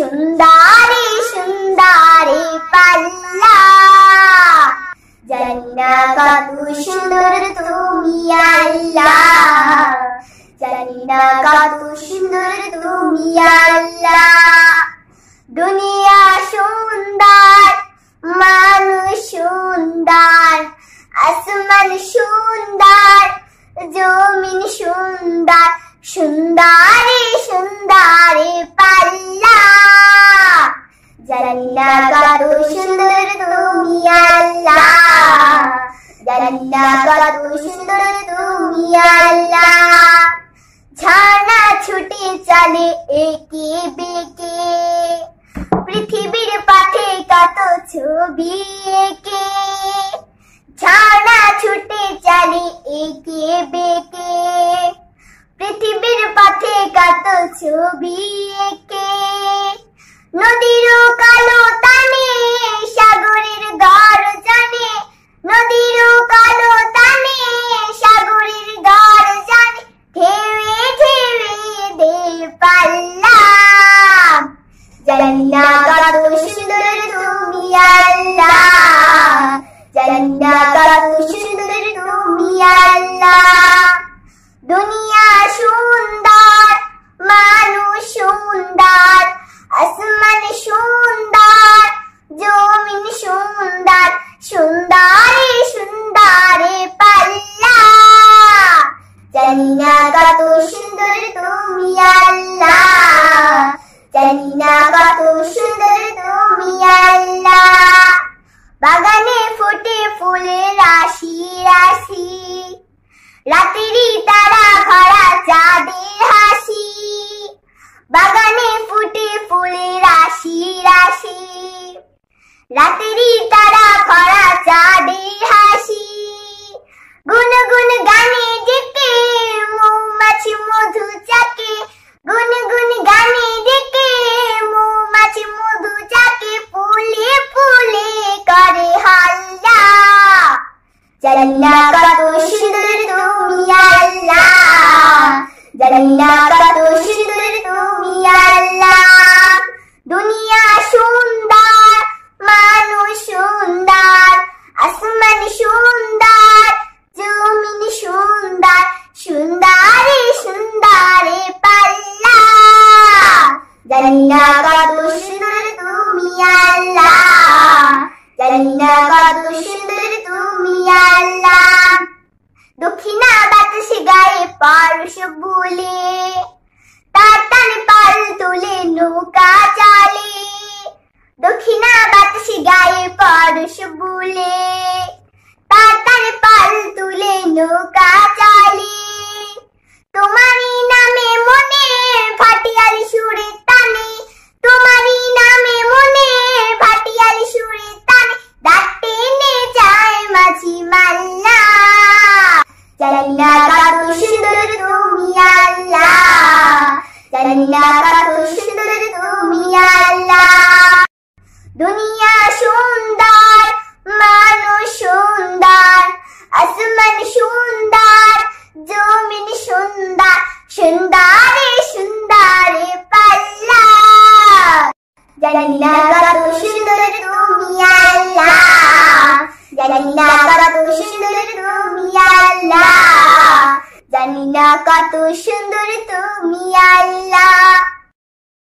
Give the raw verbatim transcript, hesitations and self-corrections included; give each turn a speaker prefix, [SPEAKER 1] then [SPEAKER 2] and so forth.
[SPEAKER 1] Shundari Shundari Palla Janina Koto Shundar Tumi Allah Janina Koto Shundar Tumi Allah Duniya Shundar Manu Shundar Asman Shundar Jamin Shundar Shundari Shundari Palla Janina Koto Shundar Tumi Allah Janina Koto Shundar Tumi Allah Jhana chute chale eke beke Prithibir pathe koto chhobi eke Jhana chute chale eke beke পৃথিবীর পথে কত ছবি এঁকে নদীর কালো টানে সাগরের গর্জনে নদীর কালো টানে সাগরের গর্জনে ঢেউয়ে ঢেউয়ে দে পাল্লা জান্না কত সুন্দর তুমি আল্লাহ জান্না কত সুন্দর তুমি আল্লাহ Duniya Shundar, Manu Shundar, Asman Shundar, Jamin Shundar, Shundari Shundari Palla Janina Koto Shundar Tumi Allah Janina Koto Shundar Tumi Allah Bagane fote phule rashi rashi রাতেরি তারা ভরা চাঁদের হাসি বাগানে ফুটে ফুলে রাশি রাশি রাতেরি তারা ভরা চাঁদের হাসি গুনগুন গানে ডেকে মৌমাছি মধু চাকে গুনগুন গানে ডেকে মৌমাছি মধু চাকে ফুলে ফুলে করে হাল্লা জান্না কত সুন্দর তুমি আল্লাহ জান্না কত সুন্দর তুমি আল্লাহ দুনিয়া সুন্দর মানুষ সুন্দর আসমান সুন্দর জমিন সুন্দর সুন্দরে সুন্দরে পাল্লা জান্না কত সুন্দর তুমি আল্লাহ জান্না কত সুন্দর তুমি আল্লাহ দক্ষিণা বাতাসে গায়ে পরশ বলে তার টানে পাল তুলে নৌকা চলে দক্ষিণা বাতাসে গায়ে পরশ বলে তার টানে পাল তুলে নৌকা চলে তোমারই নামে মনে ভাটিয়ালি সুরে টানে তোমারই নামে মনে ভাটিয়ালি সুরে টানে ডাকতে নে যায় মাঝি মাল্লা জান্না কত সুন্দর তুমি আল্লাহ জান্না কত সুন্দর তুমি আল্লাহ দুনিয়া সুন্দর মানুষ সুন্দর আসমান সুন্দর জমিন সুন্দর সুন্দরে সুন্দরে পাল্লা জান্না কত সুন্দর তুমি আল্লাহ জান্না কত সুন্দর তুমি আল্লাহ জান্না কত সুন্দর তুমি আল্লাহ।